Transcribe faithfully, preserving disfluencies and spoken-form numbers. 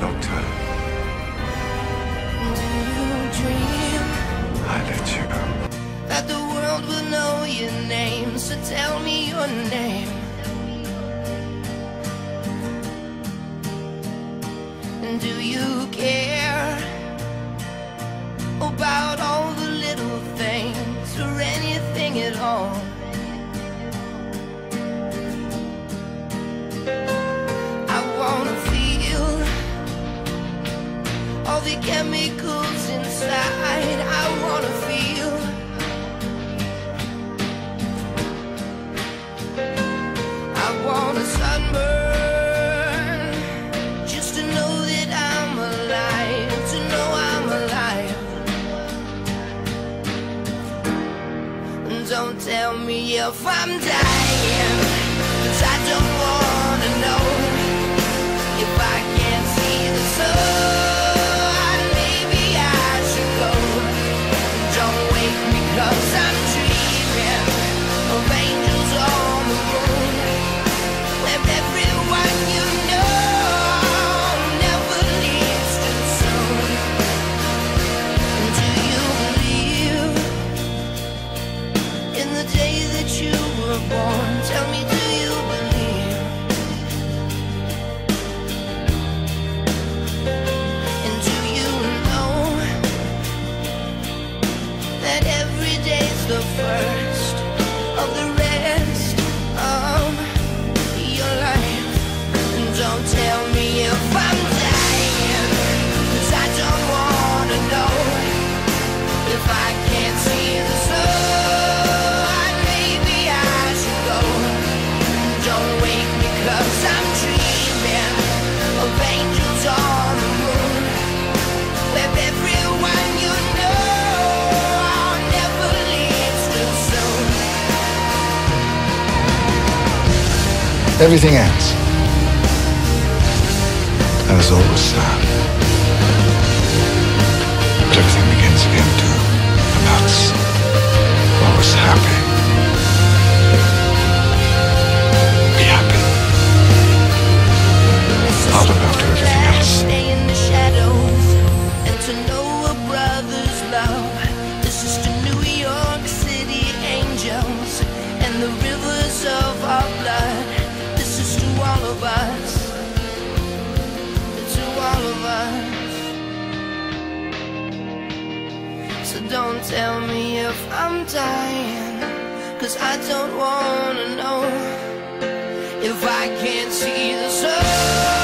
Doctor. Do you dream I let you go. that the world will know your name? So tell me your name. And do you care about all the little things or anything at all? I wanna feel all the chemicals inside. I wanna feel I wanna sunburn just to know that I'm alive, to know I'm alive. Don't tell me if I'm dying, 'cause I don't wanna know. If I can't see the sun, maybe I should go. Don't wake me 'cause I'm dreaming of angels on the moon, where everyone you know never leaves too soon. Do you believe in the day that you were born? Tell me, do you believe? And do you know that every day's the first of the rest of your life? And don't tell me if I'm dying, 'cause I don't wanna know. If I can't see the sun, maybe I should go. Don't wake me 'cause I'm dreaming of angels on the moon, where everyone you know never leaves too soon. Everything ends. And it's always sad. But everything begins again too. And that's always happy. Be happy. I'll look after everything else. Stay in the shadows and to know a brother's love. This is to New York City angels and the rivers of our blood. This is to all of us, to all of us. So don't tell me if I'm dying, 'cause I don't wanna know. If I can't see the sun,